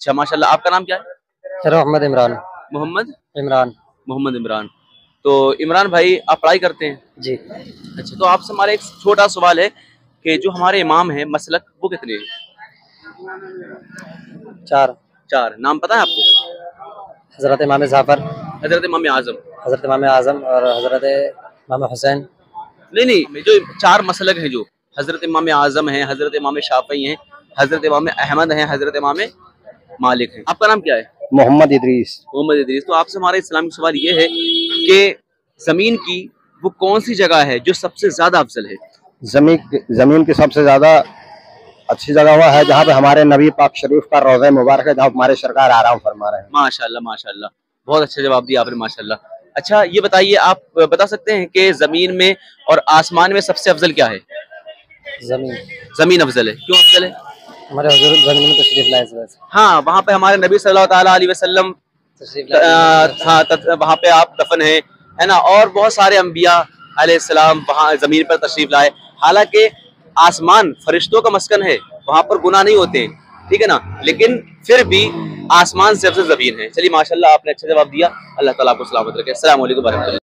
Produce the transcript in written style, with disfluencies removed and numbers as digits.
अच्छा माशाल्लाह। आपका नाम क्या है? सर मोहम्मद इमरान। मोहम्मद इमरान। मोहम्मद इमरान। तो इमरान भाई आप पढ़ाई करते हैं? जी। अच्छा, तो आपसे हमारा एक छोटा सवाल है कि जो हमारे इमाम हैं मसलक वो कितने हैं? 4। 4 नाम पता है आपको? हज़रत इमाम जाफ़र, हजरत इमाम आजम। हज़रत इमाम आज़म और हज़रत इमाम हुसैन। नहीं, जो 4 मसलक हैं, जो हजरत इमाम आजम है, हजरत इमाम शाफई हैं, हजरत इमाम अहमद हैं, हजरत इमाम मालिक हैं। आपका नाम क्या है? मोहम्मद इदरीस। मोहम्मद इदरीस। तो आपसे हमारा इस्लामिक सवाल ये है कि जमीन की वो कौन सी जगह है जो सबसे ज्यादा अफजल है? जमीन की सबसे ज्यादा अच्छी जगह वह है जहाँ पे हमारे नबी पाक शरीफ का रोज़ा मुबारक है, जहाँ हमारे सरकार आराम फरमा रहे हैं। माशाल्लाह माशाल्लाह, बहुत अच्छा जवाब दिया आपने माशाल्लाह। अच्छा ये बताइए, आप बता सकते हैं कि जमीन में और आसमान में सबसे अफजल क्या है? जमीन। जमीन अफजल है। क्यों अफजल है? हमारे हुजूर जमीन में तशरीफ लाए इस वजह से। हाँ, वहाँ पे हमारे नबी सल्लल्लाहु ताला अलैहि वसल्लम तशरीफ लाए। वहाँ पे आप दफन है ना, और बहुत सारे अम्बिया अलैहिस्सलाम वहाँ जमीन पर तशरीफ लाए। हालांकि आसमान फरिश्तों का मस्कन है, वहाँ पर गुनाह नहीं होते हैं, ठीक है ना, लेकिन फिर भी आसमान से अफजल जमीन है। चलिए माशाल्लाह, आपने अच्छा जवाब दिया। अल्लाह ताला आपको सलामत रखे। अस्सलाम वालेकुम।